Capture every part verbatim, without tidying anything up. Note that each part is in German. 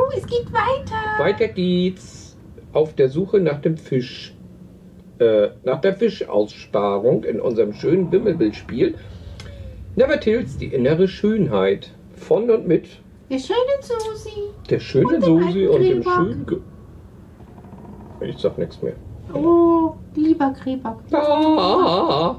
es geht weiter. Weiter geht's. Auf der Suche nach dem Fisch. Äh, nach der Fischaussparung in unserem schönen Wimmelbildspiel. Nevertills, die innere Schönheit. Von und mit Der schöne Susi. der schönen Und dem Susi alten und dem Grilbock. schönen... Ge ich sag nichts mehr. Oh, lieber Grilbock. Ah,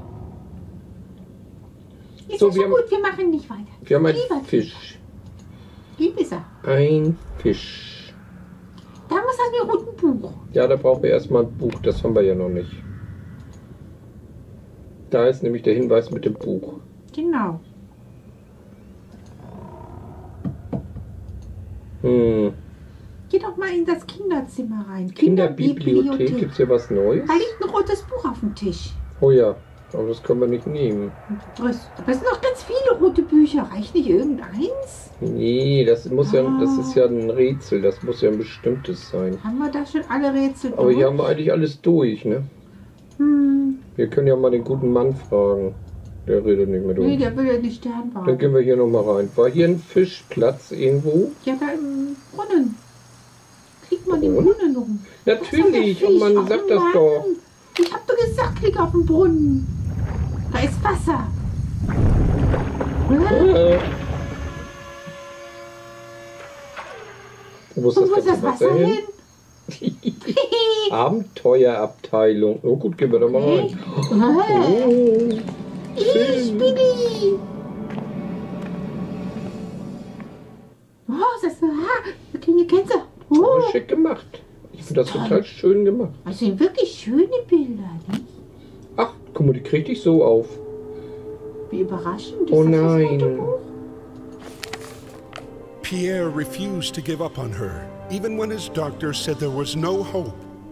Ist So, ja wir schon haben- gut, wir machen nicht weiter. wir haben einen Lieber Fisch. Lieb ist er. Ein Fisch. Da muss er mir roten Buch. Ja, da brauchen wir erstmal ein Buch. Das haben wir ja noch nicht. Da ist nämlich der Hinweis mit dem Buch. Genau. Hm. Geh doch mal in das Kinderzimmer rein. Kinderbibliothek. Gibt es hier was Neues? Da liegt ein rotes Buch auf dem Tisch. Oh ja, aber das können wir nicht nehmen. Was? Aber es sind noch ganz viele rote Bücher. Reicht nicht irgendeins? Nee, das muss ja, Ah. das ist ja ein Rätsel. Das muss ja ein bestimmtes sein. Haben wir da schon alle Rätsel Aber hier haben wir eigentlich alles durch, ne? Hm. Wir können ja mal den guten Mann fragen. Der redet nicht mit uns. Nee, der will ja nicht Stern Dann bauen. gehen wir hier nochmal rein. War hier ein Fischplatz irgendwo? Ja, da im Brunnen. Klick mal den Brunnen? Brunnen rum. Natürlich, Was und ist denn der man Fisch? sagt das Ach, doch. Mann. Ich hab doch gesagt, klick auf den Brunnen. Da ist Wasser. Äh, Äh. Wo ist Und das wo ist das ganze Wasser Wasser hin? hin? Abenteuerabteilung. Oh gut, gehen wir da mal rein. Äh, Oh, Ich schön. bin die. Oh, ist das so? Ah, da kriegen die Gänse. Oh, Oh, schick gemacht. Ich finde das total schön gemacht. das sind wirklich schöne Bilder, nicht? Ach, guck mal, die kriegt dich so auf. Wie überraschend. Oh Ist das das nein. Fotobuch? Pierre refused to give up on her, even when his doctor said there was no hope.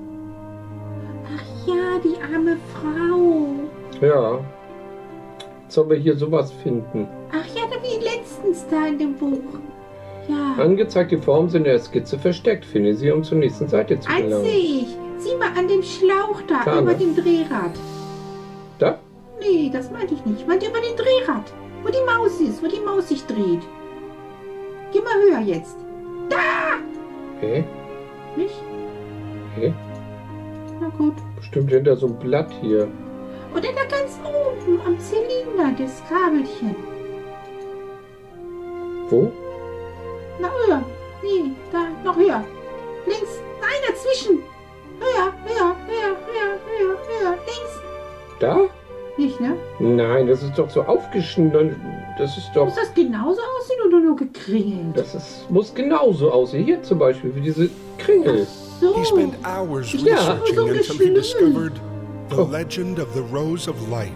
Ach ja, die arme Frau. Ja. Sollen wir hier sowas finden? Ach ja, da wie letztens da in dem Buch. Ja. Angezeigte Formen sind in der Skizze versteckt. Finde sie, um zur nächsten Seite zu Eins gelangen. sehe ich. Sieh mal an dem Schlauch da, Da, über ne? dem Drehrad. Da? Nee, das meinte ich nicht. Ich meinte über dem Drehrad. Wo die Maus ist, wo die Maus sich dreht. Geh mal höher jetzt. Hä? Nicht? Hä? Na gut. Bestimmt hinter so einem Blatt hier. Oder da ganz oben am Zylinder, das Kabelchen. Wo? Na höher. Nee, da, noch höher. Links. Nein, dazwischen. Höher, höher, höher, höher, höher, höher. Links. Da? Nicht, ne? Nein, das ist doch so aufgeschnitten. Das ist doch... Muss das genauso aussehen oder nur gekringelt? Das ist, muss genauso aussehen. Hier zum Beispiel, wie diese Kringel. So. He spent hours Yeah. researching So until he geschliffen. discovered the Oh. legend of the Rose of Life.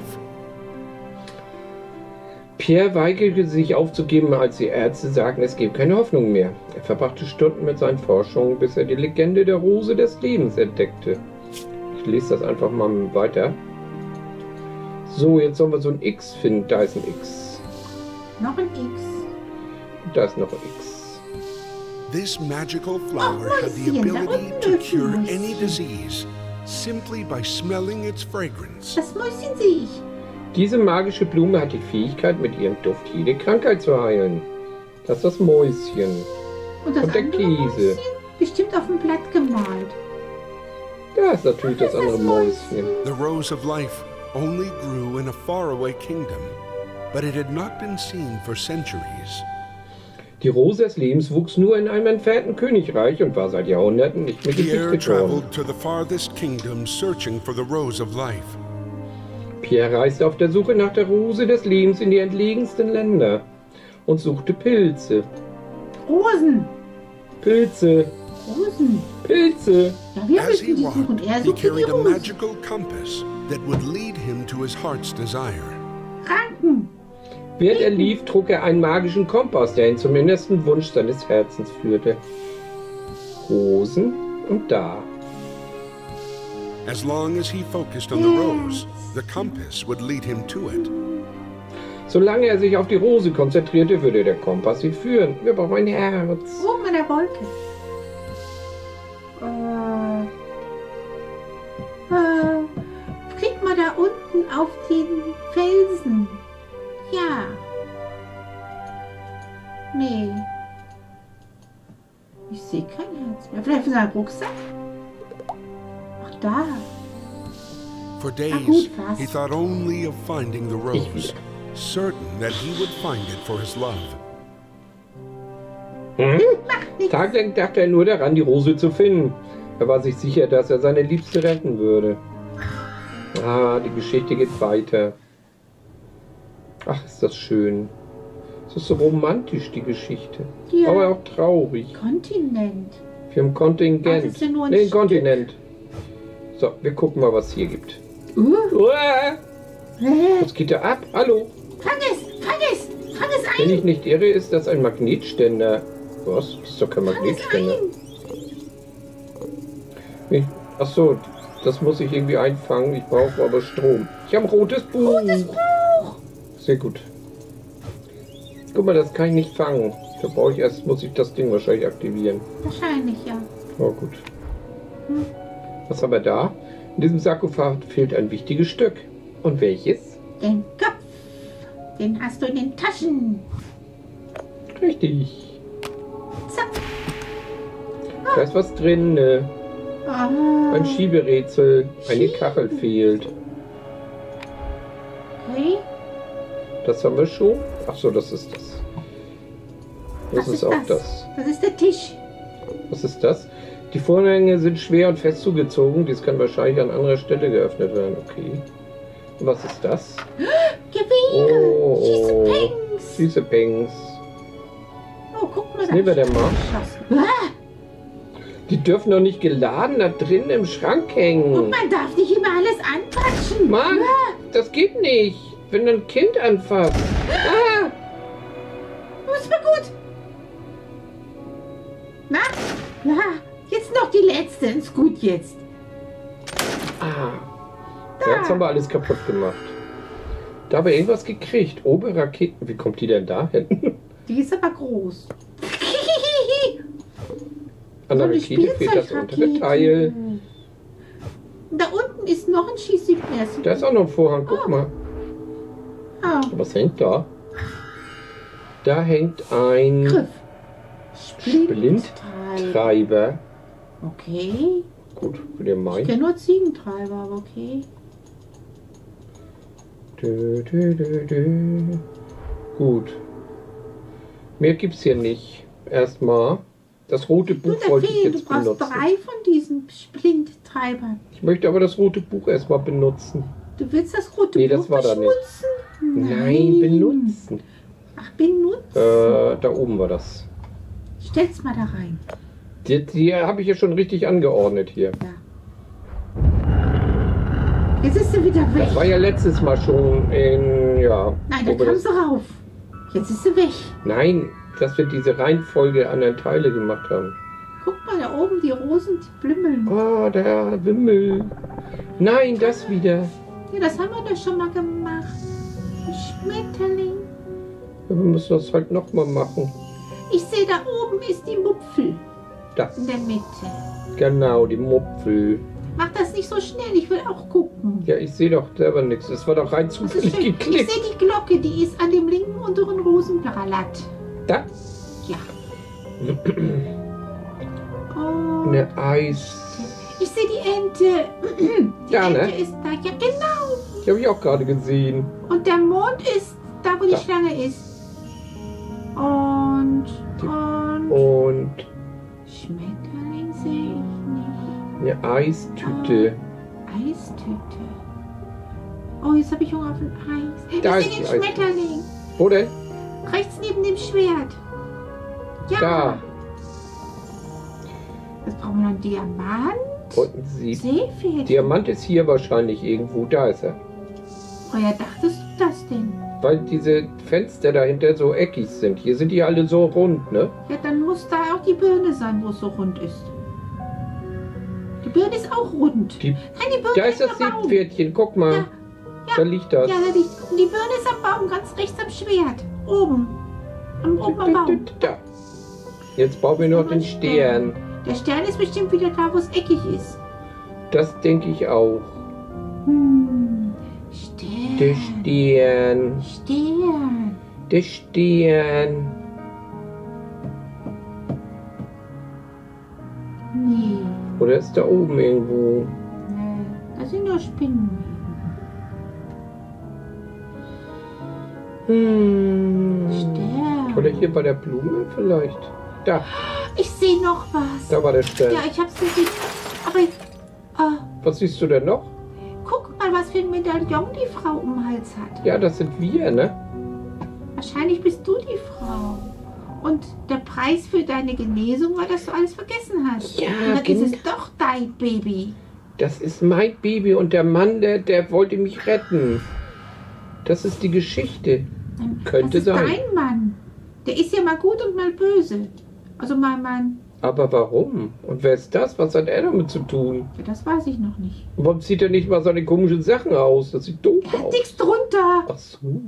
Pierre weigerte sich aufzugeben, als die Ärzte sagten, es gebe keine Hoffnung mehr. Er verbrachte Stunden mit seinen Forschungen, bis er die Legende der Rose des Lebens entdeckte. Ich lese das einfach mal weiter. So, jetzt sollen wir so ein X finden. Da ist ein X. Noch ein X. Da ist noch ein X. This magical flower Oh, had the Mäuschen, da ability unten to ist ein cure Mäuschen. any disease simply by smelling its fragrance. Das Mäuschen sehe ich. Diese magische Blume hat die Fähigkeit, mit ihrem Duft jede Krankheit zu heilen. Das ist das Mäuschen. Und das Und der andere Käse. Mäuschen? Bestimmt auf dem Blatt gemalt. Da ist natürlich das Das ist andere das Mäuschen. The Rose of Life only grew in a faraway kingdom, but it had not been seen for centuries. Die Rose des Lebens wuchs nur in einem entfernten Königreich und war seit Jahrhunderten nicht mehr Pierre gesichtet worden. traveled to the farthest kingdom searching for the Rose of Life. Pierre reiste auf der Suche nach der Rose des Lebens in die entlegensten Länder und suchte Pilze. Rosen. Pilze, Rosen. Pilze. Ja, wir As he müssen die suchen. walked, Er he sucht die carried a Rosen. magical compass that would lead him to his heart's desire. Ranken. Während er lief, trug er einen magischen Kompass, der ihn zum innersten Wunsch seines Herzens führte. Rosen und da. As long as he focused on the rose, the compass would lead him to it. Solange er sich auf die Rose konzentrierte, würde der Kompass ihn führen. Wir brauchen ein Herz. Oben an der Wolke. Äh, äh, klick mal da unten auf den Felsen. Ja. Nee. Ich sehe kein Herz mehr. Vielleicht für seinen Rucksack? Ach, da. For Na gut, days, fast. he thought only of finding the Ich rose, wieder. certain that he would find it for his love. Hm? Mach nichts. Tagelang dachte er nur daran, die Rose zu finden. Er war sich sicher, dass er seine Liebste retten würde. Ah, die Geschichte geht weiter. Ach, ist das schön. Es ist so romantisch, die Geschichte. Ja. Aber auch traurig. Kontinent. Wir haben Kontingent. Das ist ja nur ein nee, Stück. Kontinent. So, wir gucken mal, was es hier gibt. Uh. Uah, Äh, was geht da ab? Hallo? fang es! Fang es! Fang es Wenn ein! ich nicht irre, ist das ein Magnetständer. Was? Das ist doch kein Fang es Magnetständer. ein! Ich, ach so, das muss ich irgendwie einfangen. Ich brauche aber Strom. Ich habe ein rotes Buch. Rotes Buch! Sehr gut. Guck mal, das kann ich nicht fangen. Da brauche ich erst, muss ich das Ding wahrscheinlich aktivieren. Wahrscheinlich, ja. Oh gut. Hm. Was haben wir da? In diesem Sarkophag fehlt ein wichtiges Stück. Und welches? Den Kopf. Den hast du in den Taschen. Richtig. Zack. Da ist was drin. Ne? Ah. Ein Schieberätsel. Eine Schiebe- Kachel fehlt. Okay. Das haben wir schon. Ach so, das ist das. Das Was ist auch das. Das ist der Tisch. Was ist das? Die Vorhänge sind schwer und fest zugezogen. Dies kann wahrscheinlich an anderer Stelle geöffnet werden. Okay. Und was ist das? Gewehre. Oh, Schießepengs. Diese Pengs. Oh, guck mal. Was nehmen wir denn mal? Geschossen. Ah, Die dürfen doch nicht geladen da drin im Schrank und hängen. man darf nicht immer alles anquatschen. Mann, Ah, das geht nicht. Wenn ein Kind anfasst. Ah, das ist mir gut. Na? Ja, jetzt noch die letzte. Ist gut jetzt. ah. Ja, jetzt haben wir alles kaputt gemacht. Da haben wir irgendwas gekriegt. Oberraketen. Wie kommt die denn da hin? Die ist aber groß. An der So eine Rakete fehlt das untere Spielzeugrakete. Teil. Da unten ist noch ein Schießsignal. Da ist auch noch ein Vorhang. Guck mal. Ah, Was hängt da? Da hängt ein Griff. Splintteil. Splint-Treiber. Okay. Gut, für den Ich Mai. kenne nur Ziegentreiber, aber okay. Dö, dö, dö, dö. Gut. Mehr gibt's hier nicht. Erstmal. Das rote Du, Buch da wollte ich fehlen. Du jetzt brauchst benutzen. drei von diesen Splinttreibern. Ich möchte aber das rote Buch erstmal benutzen. Du willst das rote Nee, Buch das war da nicht. beschmutzen? Nein, benutzen. Ach, benutzen. Äh, da oben war das. Stell's mal da rein. Die, die habe ich ja schon richtig angeordnet hier. Ja. Jetzt ist sie wieder weg. Das war ja letztes Mal schon in, ja. Nein, wo da wir kam das, sie rauf. Jetzt ist sie weg. nein, dass wir diese Reihenfolge an der Teile gemacht haben. Guck mal, da oben die Rosen, die blümmeln. Oh, der Wimmel. Nein, das wieder. Ja, das haben wir doch schon mal gemacht. Ein Schmetterling. Wir müssen das halt nochmal machen. Ich sehe, da oben ist die Mupfel. Da, In der Mitte. genau, die Mupfel. Mach das nicht so schnell, ich will auch gucken. Ja, ich sehe doch selber nichts. Das war doch rein Das ist zufällig schön. Ich geklickt. sehe die Glocke, die ist an dem linken unteren Rosenblatt. Da, Ja. Oh. eine Eis. Ich sehe die Ente. Die Ja, Ente ne? ist da. Ja, genau. Die habe ich auch gerade gesehen. Und der Mond ist da, wo die Da. Schlange ist. Und, Die- und... Und Schmetterling sehe ich nicht. eine Eistüte. Eistüte. Oh, jetzt habe ich Hunger auf ein Eis. Da ich ist sehe die den Eistüte. Schmetterling. Wo denn? Rechts neben dem Schwert. Ja. Da. Jetzt brauchen wir noch einen Diamant. Und ein Sieb. Seepferd. Diamant ist hier wahrscheinlich irgendwo. Da ist er. Woher dachtest du das denn? Weil diese Fenster dahinter so eckig sind. Hier sind die alle so rund, ne? Ja, dann muss da auch die Birne sein, wo es so rund ist. Die Birne ist auch rund. Die, Nein, die Birne da ist das am Baum. Siebpferdchen. Guck mal. Ja, ja. Da liegt das. Ja, da liegt. Und die Birne ist am Baum, ganz rechts am Schwert. Oben. Am, oben am Baum. Da. Jetzt brauchen wir noch den Stern. Der Stern ist bestimmt wieder da, wo es eckig ist. Das denke ich auch. Hm. Stern. Der Stern. Stern. Der Stern. Oder ist da oben irgendwo? Nee, da sind nur Spinnen. Hm. Stern. Oder hier bei der Blume vielleicht? Da, Ich sehe noch was. da war der Stern. Ja, ich hab's gesehen. Aber äh, Was siehst du denn noch? guck mal, was für ein Medaillon die Frau um den Hals hat. Ja, das sind wir, ne? Wahrscheinlich bist du die Frau. Und der Preis für deine Genesung war, dass du alles vergessen hast. Ja, Und dann ist es genau. doch dein Baby. Das ist mein Baby und der Mann, der, der wollte mich retten. Das ist die Geschichte. Könnte das ist sein. dein Mann. Der ist ja mal gut und mal böse. Also mein Mann. Aber warum? Und wer ist das? Was hat er damit zu tun? Ja, das weiß ich noch nicht. Und warum zieht er nicht mal seine komischen Sachen aus? Das sieht doof Er hat aus. nichts drunter. Ach so.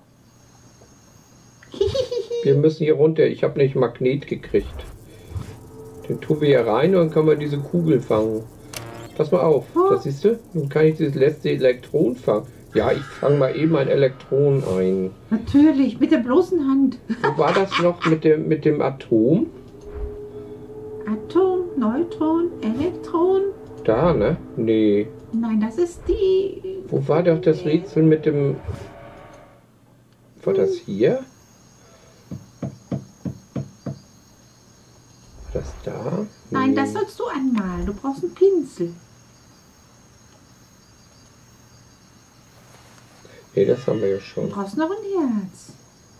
Wir müssen hier runter. Ich habe nicht Magnet gekriegt. Den tun wir hier rein und dann können wir diese Kugel fangen. Pass mal auf. Oh. Das siehst du? Nun kann ich dieses letzte Elektron fangen. Ja, ich fange mal eben ein Elektron ein. Natürlich, mit der bloßen Hand. Wo war das noch mit dem, mit dem Atom? Atom, Neutron, Elektron. Da, ne? Nee. Nein, das ist die... Wo war doch das Rätsel mit dem... War das hier? War das da? Nein, Nee. das sollst du anmalen. Du brauchst einen Pinsel. Nee, das haben wir ja Du schon. brauchst noch ein Herz.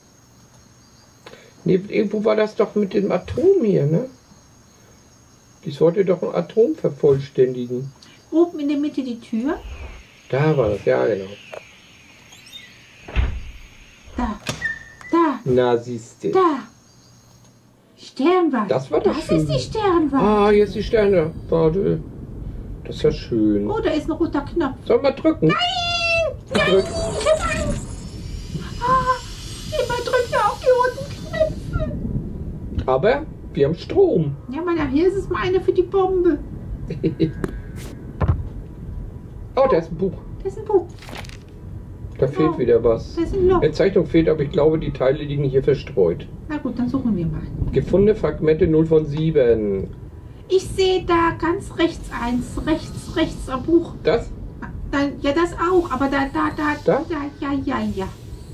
Nee, irgendwo war das doch mit dem Atom hier, ne? Ich wollte doch ein Atom vervollständigen. Oben in der Mitte die Tür. Da war das, ja genau. Da, da, Na, siehst du. da. Sternwarte. Das war doch Das schön. ist die Sternwarte. Ah, jetzt die Sterne. Warte. Das ist ja schön. Oh, da ist ein roter Knopf. Sollen wir drücken? Nein! Drück. Ich hab Angst. Ah, immer drückt ja auf die roten Knöpfe. Aber wir haben Strom. Ja, aber nachher ist es mal eine für die Bombe. Oh, da ist ein Buch. Das ist ein Buch. Da fehlt wieder was. Das ist ein Loch. Eine Zeichnung fehlt, aber ich glaube, die Teile liegen hier verstreut. Na gut, dann suchen wir mal. Gefundene Fragmente null von sieben. Ich sehe da ganz rechts eins. Rechts, rechts am Buch. Das? Dann, ja, das auch. Aber da, da, da, Da? ja, ja, ja, ja.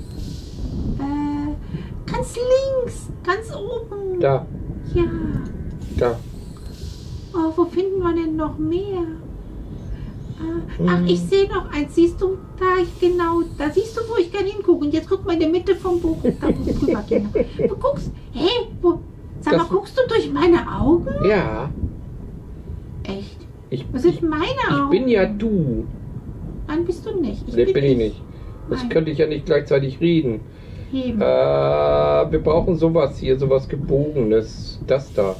Äh, ganz links. Ganz oben. Da. Ja. Da. Oh, wo finden wir denn noch mehr? Äh, ach, Hm. ich sehe noch eins. Siehst du, da ich genau, da siehst du, wo ich gerne hingucke. Und jetzt guck mal in der Mitte vom Buch. Da muss ich drüber gehen. Du guckst, hey, wo, sag Das- mal, guckst du durch meine Augen? Ja. Echt? Ich, Was sind ich, meine ich Augen? bin ja du. Nein, bist du nicht. Nee, bin ich nicht. Das Nein. könnte ich ja nicht gleichzeitig reden. Heben. Äh, wir brauchen sowas hier, sowas Gebogenes. Das da.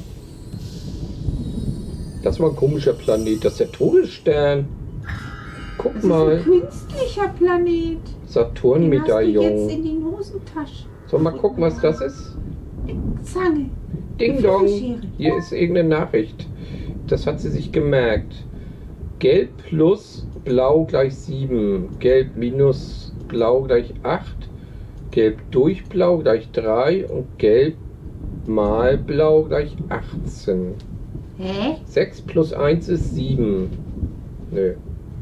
Das war ein komischer Planet. Das ist der Todesstern. Guck Das ist ein mal. künstlicher Planet. Den hast du jetzt Saturn-Medaillon. in die Hosentasche. Sollen wir mal gucken, was das ist? Zange. Ding Dong. Schere. Hier ist irgendeine Nachricht. Das hat sie sich gemerkt. Gelb plus Blau gleich sieben. Gelb minus Blau gleich acht. Gelb durch Blau gleich drei. Und Gelb mal Blau gleich achtzehn. Hä? sechs plus eins ist sieben. Nö.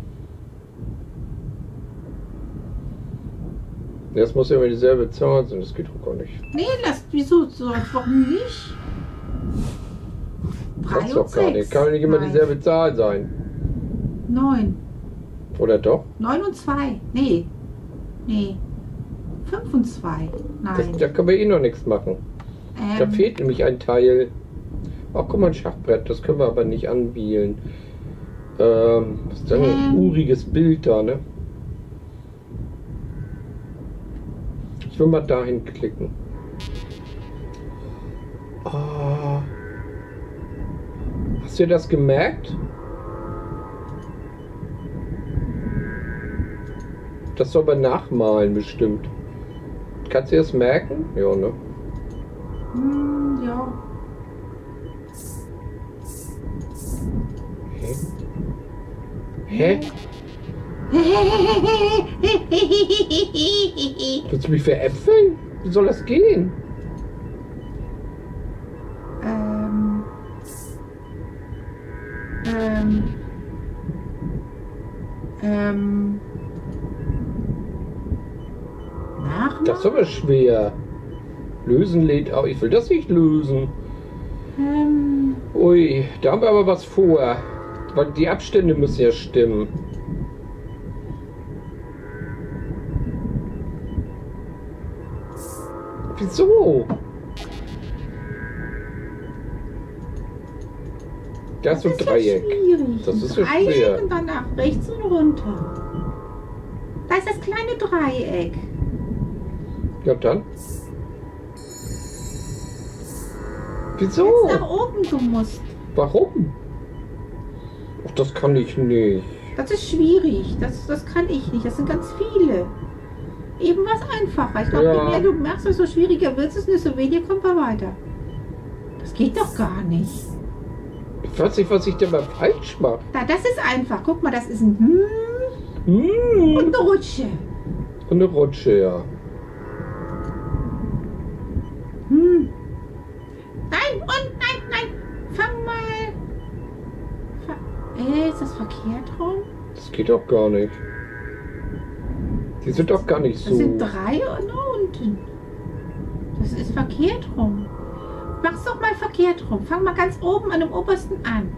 Das muss ja immer dieselbe Zahl sein. Das geht doch gar nicht. Nee, lass, wieso? So, warum nicht? Drei Kannst und doch gar nicht. sechs. Kann doch nicht immer Nein. dieselbe Zahl sein. Neun. Oder doch? Neun und zwei. Nee. Nee. Fünf und zwei. Das, Nein. da können wir eh noch nichts machen. Da Ähm, fehlt nämlich ein Teil. Ach, guck mal, ein Schachbrett. Das können wir aber nicht anwählen. Ähm, was ist denn ein Ähm. uriges Bild da, ne? Ich will mal dahin klicken. Ah. Hast du dir das gemerkt? Das soll man nachmalen bestimmt. Kannst du dir das merken? Ja, ne? hm, ja. Hä? Willst du mich veräpfeln? Wie soll das gehen? ähm. Äh. Ähm. Ähm. Nachmachen? Das ist aber schwer. Lösen lädt auch. Ich will das nicht lösen. Ähm. Ui, da haben wir aber was vor. Weil die Abstände müssen ja stimmen. Wieso? Das ist so ein Dreieck. Ja schwierig. Das ist so Dreieck schwer. und dann nach rechts und runter. Da ist das kleine Dreieck. Ja, dann. Wieso? Jetzt nach oben gemusst. Warum? Ach, das kann ich nicht. Das ist schwierig. Das, das kann ich nicht. Das sind ganz viele. Eben was einfacher. Ich glaube, Ja. je mehr du merkst, desto schwieriger wird es, desto weniger kommt man weiter. Das geht doch gar nicht. Ich weiß nicht, was ich denn mal falsch mache. Da, das ist einfach. Guck mal, das ist ein Hm Hm. und eine Rutsche. Und eine Rutsche, ja. Hm. Nein, und nein, nein. Fang mal. Fa äh, ist das verkehrt rum? Das geht doch gar nicht. Die sind doch gar nicht Das so. sind drei und unten. Das ist verkehrt rum. Mach's doch mal verkehrt rum. Fang mal ganz oben an dem obersten an.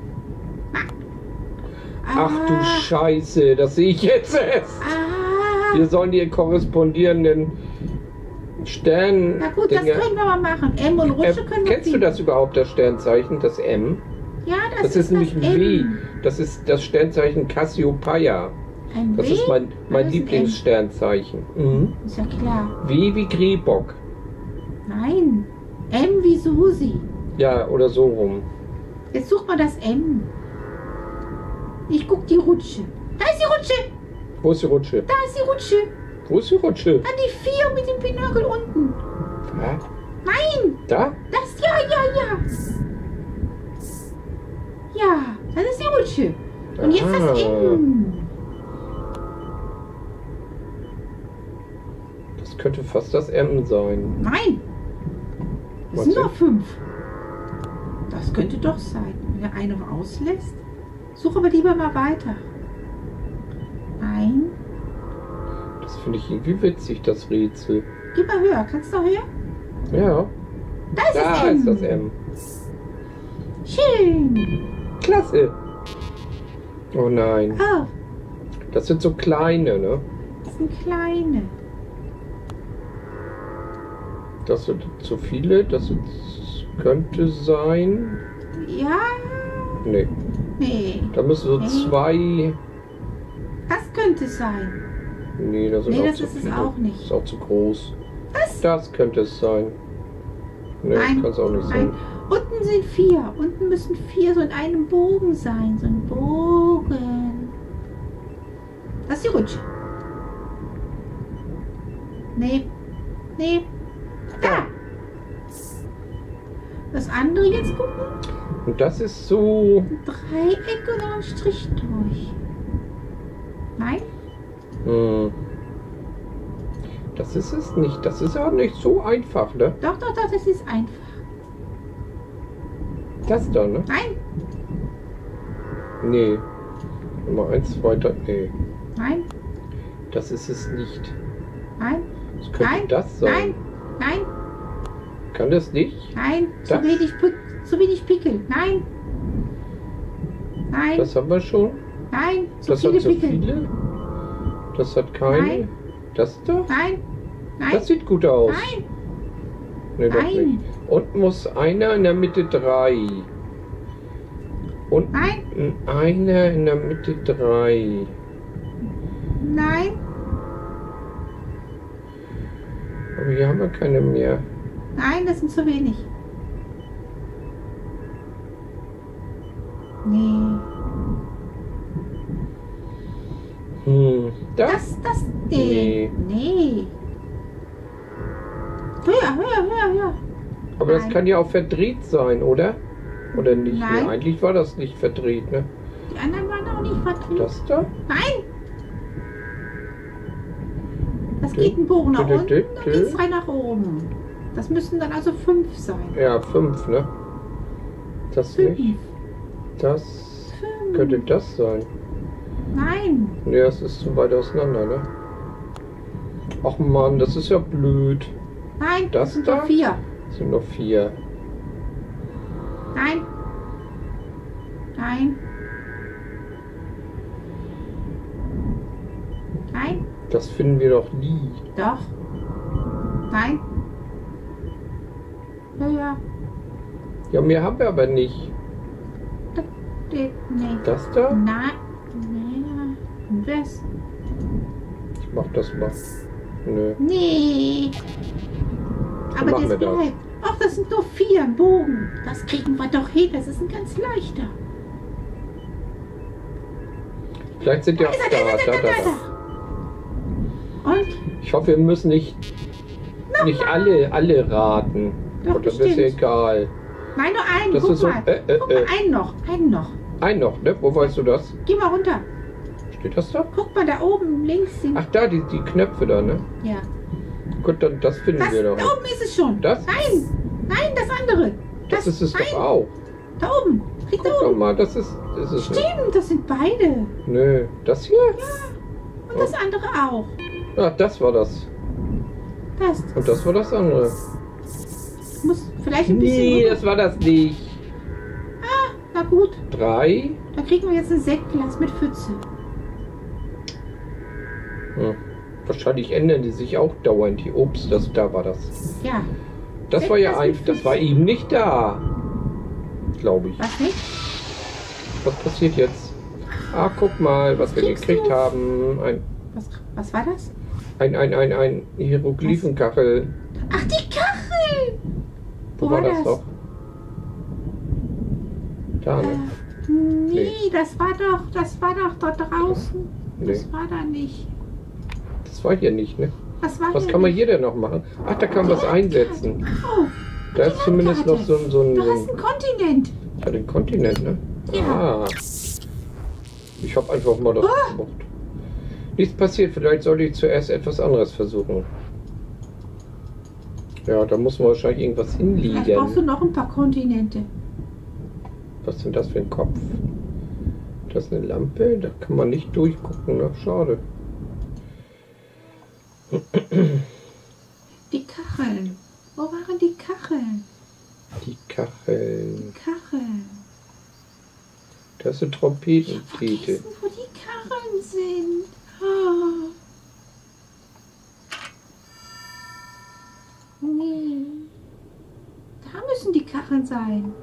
Ah. Ach du Scheiße, das sehe ich jetzt erst. Ah. Wir sollen die korrespondierenden Stern. Na gut, das Dinge- können wir mal machen. M und Rutsche Äh, können wir kennst du ziehen. das überhaupt, das Sternzeichen, das M? Ja, das, Das, ist, nämlich ein das W. M. Das ist das Sternzeichen Cassiopeia. Ein Das W? ist mein, mein Das ist ein Lieblingssternzeichen. Mhm. Ist ja klar. W wie Grebock. Nein. M wie Susi. Ja, oder so rum. Jetzt such mal das M. Ich guck die Rutsche. Da ist die Rutsche. Wo ist die Rutsche? Da ist die Rutsche. Wo ist die Rutsche? Dann die vier mit dem Pinökel unten. Da? Nein. Da? Das, ja, ja, ja. Ja, das ist die Rutsche. Und jetzt das Ah. M. Das könnte fast das M sein. Nein. Es Was sind denn? noch fünf. Das könnte doch sein. Wenn der eine auslässt. Such aber lieber mal weiter. Ein. Das finde ich irgendwie witzig, das Rätsel. Geh mal höher. Kannst du höher? Ja, Da ist das da M. ist das M. Schön. Klasse. Oh nein. Oh, Das sind so kleine, ne? das sind kleine. Das sind zu viele. Das sind, könnte sein. Ja. Nee. Nee. Da müssen so Nee. zwei. Das könnte sein. Nee, das sind Nee, auch das zu ist es viele. auch nicht. Ist auch zu groß. Das? Das könnte es sein. Nee, Nein. kann es auch nicht sein. Nein. Unten sind vier. Unten müssen vier so in einem Bogen sein. So ein Bogen. Das ist die Rutsche. Nee. Nee. Da. Das andere jetzt gucken. Und das ist so. Ein Dreieck oder ein Strich durch. Nein? Hm. Das ist es nicht. Das ist auch nicht so einfach, ne? Doch, doch, doch, das ist einfach. Das da, ne? Nein, Nee. Nummer eins, zwei, drei. Nee. nein, Das ist es nicht. nein, Das könnte nein, das sein. nein, nein, Kann das nicht? nein, zu Das? wenig, Pick- zu wenig Pickel. Nein. Nein, Das haben wir schon. nein, zu Das viele hat so Pickel. viele. Das hat keine. Nein. Das da? Nein, nein, Das sieht gut aus. nein, Nee, doch Nein. nicht. Und muss einer in der Mitte drei. Und nein, einer in der Mitte drei. nein, Aber hier haben wir keine mehr. nein, das sind zu wenig. Nee. Hm. Das? Das, das, nee. Nee. Höher, höher, höher, höher. Aber das Nein. kann ja auch verdreht sein, oder? Oder nicht? Nein. Nee, eigentlich war das nicht verdreht, ne? Die anderen waren auch nicht vertreten. Das da? Nein! Das Dü- geht ein Bogen nach dü- dü- unten dü- und dü. geht's drei nach oben. Das müssten dann also fünf sein. Ja, fünf, ne? Das Fünf. nicht. Das. könnte das sein? Nein. Ja, es ist zu weit auseinander, ne? Ach Mann, das ist ja blöd. Nein, Das das sind da? doch vier. Es sind noch vier. Nein. Nein. Nein. Das finden wir doch nie. Doch. Nein. Ja, ja. Ja, mehr haben wir aber nicht. Das geht nicht. Das da? Nein. Nein. Und das? Ich mach das mal. Nö. Nee. Aber machen das wir das. bleibt. Ach, das sind nur vier im Bogen. Das kriegen wir doch hin. Das ist ein ganz leichter. Vielleicht sind die auch Da ist da. er, da, Da, da, da, da, da. da. Und? Ich hoffe, wir müssen nicht, nicht alle, alle raten. Doch, Und das ist ja bestimmt. egal. Nein, nur einen. Das Guck ist so- mal. äh, äh, Guck mal, äh. einen noch. Einen noch. Ein noch, ne? Wo weißt du das? Geh mal runter. Steht das da? Guck mal, da oben links sind. Ach, da, die, die Knöpfe da, ne? Ja. Gut, dann das finden Das, wir da doch. oben ist es schon. Das? Nein. Nein, das andere. Das ist es nein, doch auch. Da oben. Krieg Guck da doch oben. mal, das ist, das ist nicht. Stimmt, das sind beide. Nö, das hier? Und das andere auch. Ach, das war das. Das. Und das war das andere. Muss vielleicht ein bisschen. Nee, rüber- das war das nicht. Na gut, Drei? dann kriegen wir jetzt ein Sektglas mit Pfütze. Hm. Wahrscheinlich ändern die sich auch dauernd. Die Ups, das, da war das. Ja. Das war ja Sektglas ein, mit das war Pfütze. eben nicht da. Glaube ich. Was nicht? Was passiert jetzt? Ah, guck mal, was wir kriegst gekriegt du? haben. Ein, Was, was war das? ein, ein, ein, ein Hieroglyphenkachel. Ach, die Kachel! Wo war das doch? Da, ne? Äh, nee, das war doch, das war doch dort draußen. Nee, Das war da nicht. das war hier nicht, ne? Was war Was hier kann man nicht? hier denn noch machen? Ach, da kann man was einsetzen. Oh, Da ist zumindest noch so ein, so ein, du so hast ein einen Kontinent. ja, den Kontinent, ne? Ja. Ah. Ich hab einfach mal das Ah. gemacht. Nichts passiert, vielleicht sollte ich zuerst etwas anderes versuchen. Ja, da muss man wahrscheinlich irgendwas Vielleicht brauchst du hinlegen. noch ein paar Kontinente. Was ist denn das für ein Kopf? Das ist eine Lampe, da kann man nicht durchgucken, ne? Schade. Die Kacheln. Wo waren die Kacheln? Die Kacheln. Kacheln. Das ist eine Ich hab Trompetentete. vergessen, wo die Kacheln sind. Oh. Nee. Da müssen die Kacheln sein.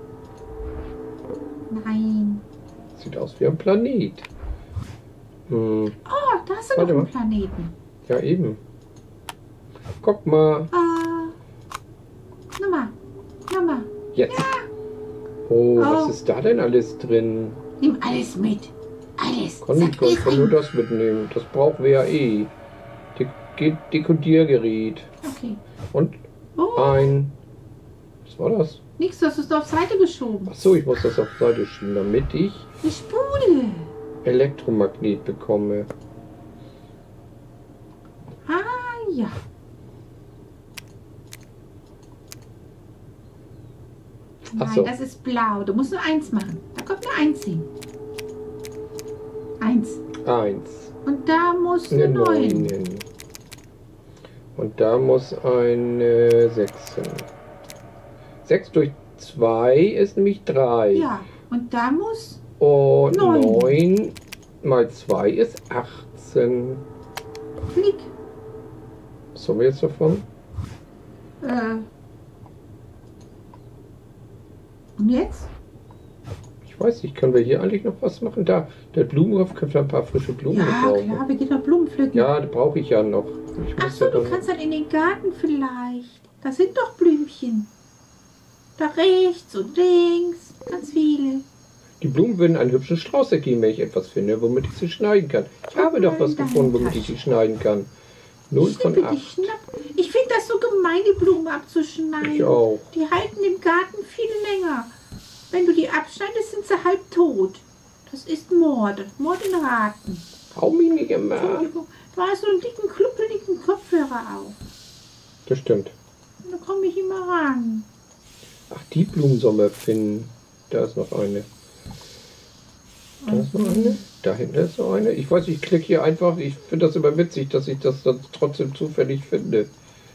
Nein. Sieht aus wie ein Planet. Hm, Oh, da ist ja Warte noch ein mal. Planeten. ja eben. Guck mal. Ah. Nummer. Nummer. Jetzt. Oh, was Oh. ist da denn alles drin? Nimm alles mit. Alles. Kann ich, Sag mir ich kann nur rein. das mitnehmen. Das brauchen wir ja eh. De Dekodiergerät. Okay. Und Oh, ein. Was war das? nix, das ist auf Seite geschoben. Ach so, ich muss das auf Seite schieben, damit ich Eine Spule. Elektromagnet bekomme. Ah, ja. Ach Nein, so. das ist blau. Du musst nur eins machen. Da kommt nur eins hin. Eins. Eins. Und da muss Eine eine neun. neun hin. Und da muss eine sechs hin. sechs durch zwei ist nämlich drei. Ja. Und da muss. Und Neun. neun mal zwei ist achtzehn. Klick. Was haben wir jetzt davon? Äh. Und jetzt? Ich weiß nicht, können wir hier eigentlich noch was machen? Da, der Blumenhof, können wir ein paar frische Blumen Ja, gebrauchen. klar, wir gehen noch Blumen pflücken. Ja, die brauche ich ja noch. Ich Ach muss so, ja du dann- kannst dann in den Garten vielleicht. Da sind doch Blümchen. Da rechts und links. Ganz viele. Die Blumen würden einen hübschen Strauß ergeben, wenn ich etwas finde, womit ich sie schneiden kann. Ich habe doch was in deine gefunden, womit ich Tasche. sie schneiden kann. null von Schnippe die acht. Schnapp. Ich finde das so gemein, die Blumen abzuschneiden. Ich auch. Die halten im Garten viel länger. Wenn du die abschneidest, sind sie halb tot. Das ist Mord. Mord in Raten. Hau mich nicht immer. Entschuldigung. Du hast so einen dicken, kluppeligen Kopfhörer auf. Das stimmt. Und da komme ich immer ran. Ach, die Blumen sollen wir finden. Da ist noch eine. Da ist noch eine. Da hinten ist noch eine. Ich weiß, ich klicke hier einfach. Ich finde das immer witzig, dass ich das dann trotzdem zufällig finde.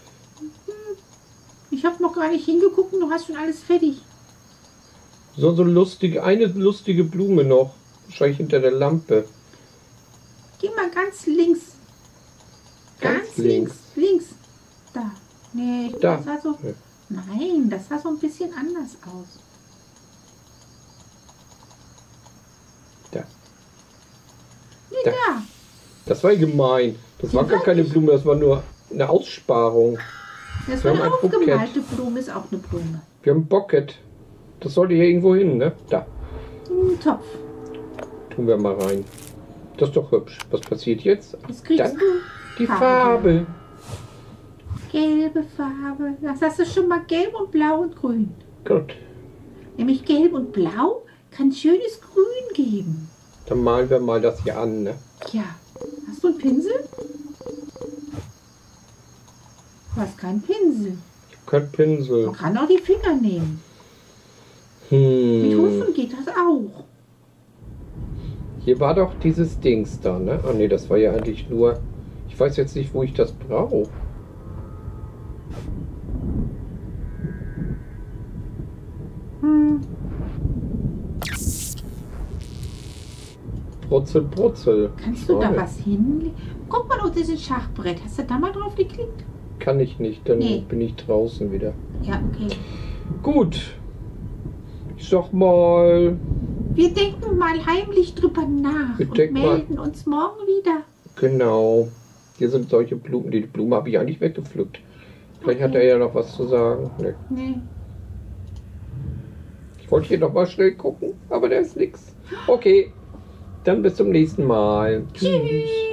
Ich habe noch gar nicht hingeguckt und du hast schon alles fertig. So, so lustige, eine lustige Blume noch. Wahrscheinlich hinter der Lampe. Geh mal ganz links. Ganz, Ganz links. links. Da. Nee, ich Da. das sah so. Ja. Nein, das sah so ein bisschen anders aus. Da. Nee, Da. da. Das war gemein. Das Die war gar war keine nicht- Blume, das war nur eine Aussparung. Das Wir war haben eine ein Bouquet. aufgemalte Blume, ist auch eine Blume. Wir haben ein Bocket. Das sollte hier irgendwo hin, ne? Da. Ein Topf. Tun wir mal rein. Das ist doch hübsch. Was passiert jetzt? Jetzt kriegst Dann du die Farbe. Farbe. Gelbe Farbe. Das hast du schon mal gelb und blau und grün. Gut. Nämlich gelb und blau kann schönes Grün geben. Dann malen wir mal das hier an, ne? Ja. Hast du einen Pinsel? Du hast keinen Pinsel. Ich hab keinen Pinsel. Man kann auch die Finger nehmen. Mit Hm. Hufen geht das auch. Hier war doch dieses Dings da, ne? Ah ne, das war ja eigentlich nur... Ich weiß jetzt nicht, wo ich das brauche. Hm. Brutzel, Brutzel. Kannst du da Schade. was hinlegen? Guck mal, das ist ein Schachbrett. Hast du da mal drauf geklickt? Kann ich nicht, dann Nee. bin ich draußen wieder. Ja, okay. Gut. Ich sag mal... Wir denken mal heimlich drüber nach Wir und denken mal- melden uns morgen wieder. Genau. Hier sind solche Blumen. Die Blume habe ich eigentlich weggepflückt. Vielleicht hat Okay. er ja noch was zu sagen. Nee. Nee. Ich wollte hier noch mal schnell gucken, aber da ist nichts. Okay. Dann bis zum nächsten Mal. Tschüss.